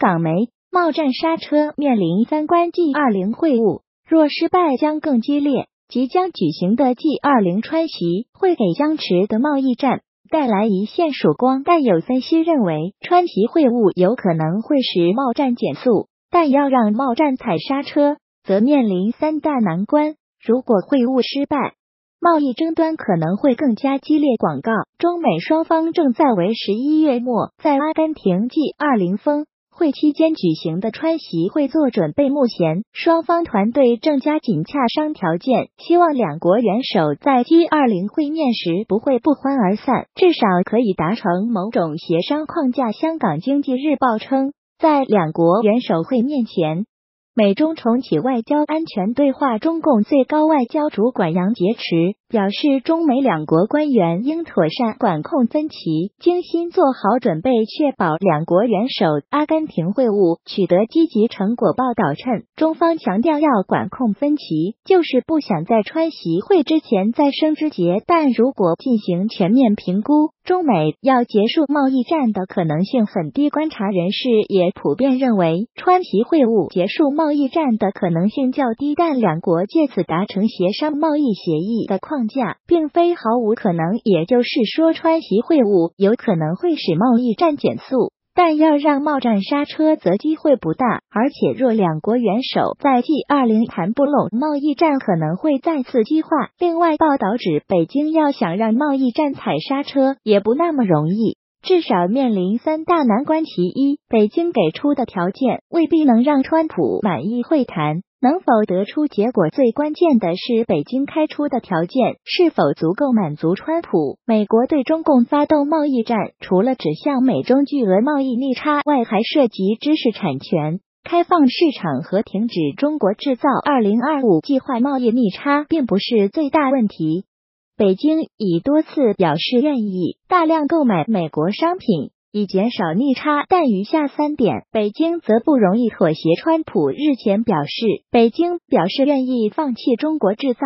港媒，贸战刹车面临三关 G20 会晤，若失败将更激烈。即将举行的 G20 川习会给僵持的贸易战带来一线曙光，但有分析认为，川习会晤有可能会使贸战减速，但要让贸战踩刹车，则面临三大难关。如果会晤失败，贸易争端可能会更加激烈。广告，中美双方正在为11月末在阿根廷 G20 峰会期间举行的川习会做准备，目前双方团队正加紧洽商条件，希望两国元首在 G20 会面时不会不欢而散，至少可以达成某种协商框架。香港经济日报称，在两国元首会面前，美中重启外交安全对话，中共最高外交主管杨洁篪表示，中美两国官员应妥善管控分歧，精心做好准备，确保两国元首阿根廷会晤取得积极成果。报道称，中方强调要管控分歧，就是不想在川习会之前再生枝节，但如果进行全面评估，中美要结束贸易战的可能性很低。观察人士也普遍认为，川习会晤结束贸易战的可能性较低，但两国借此达成协商贸易协议的框架并非毫无可能，也就是说，川习会晤有可能会使贸易战减速，但要让贸战刹车则机会不大。而且若两国元首在 G20 谈不拢，贸易战可能会再次激化。另外，报道指北京要想让贸易战踩刹车也不那么容易，至少面临三大难关。其一，北京给出的条件未必能让川普满意，会谈能否得出结果，最关键的是北京开出的条件是否足够满足川普。美国对中共发动贸易战，除了指向美中巨额贸易逆差外，还涉及知识产权、开放市场和停止中国制造2025计划。贸易逆差并不是最大问题，北京已多次表示愿意大量购买美国商品，以减少逆差，但余下三点，北京则不容易妥协。川普日前表示，北京表示愿意放弃中国制造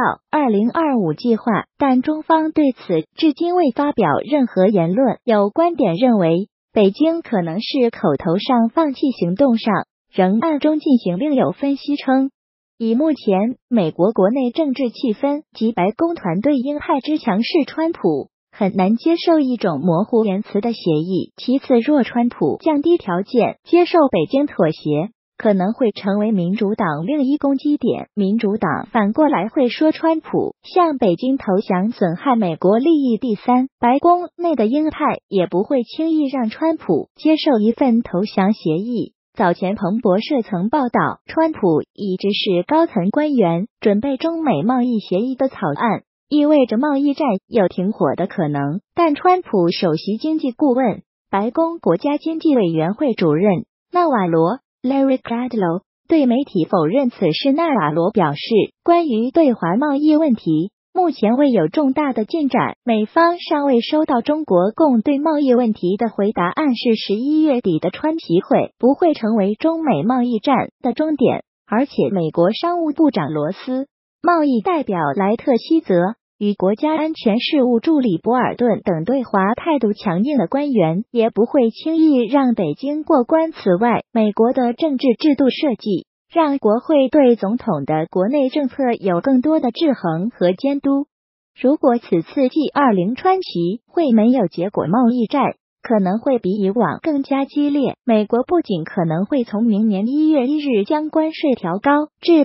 2025计划，但中方对此至今未发表任何言论。有观点认为，北京可能是口头上放弃，行动上仍暗中进行。另有分析称，以目前美国国内政治气氛及白宫团队鹰派之强势，川普很难接受一种模糊言辞的协议。其次，若川普降低条件，接受北京妥协，可能会成为民主党另一攻击点。民主党反过来会说川普向北京投降损害美国利益。第三，白宫内的鹰派也不会轻易让川普接受一份投降协议。早前彭博社曾报道，川普已指使高层官员准备中美贸易协议的草案，意味着贸易战有停火的可能。但川普首席经济顾问、白宫国家经济委员会主任纳瓦罗 Larry Kudlow 对媒体否认此事。纳瓦罗表示，关于对华贸易问题，目前未有重大的进展，美方尚未收到中国共对贸易问题的回答，暗示11月底的川习会不会成为中美贸易战的终点。而且，美国商务部长罗斯、贸易代表莱特希泽与国家安全事务助理博尔顿等对华态度强硬的官员也不会轻易让北京过关。此外，美国的政治制度设计让国会对总统的国内政策有更多的制衡和监督。如果此次 G20 川习会没有结果，贸易战可能会比以往更加激烈。美国不仅可能会从明年1月1日将关税调高至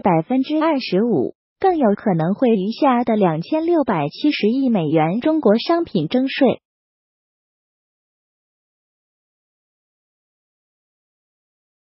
25%， 更有可能会余下的2670亿美元中国商品征税。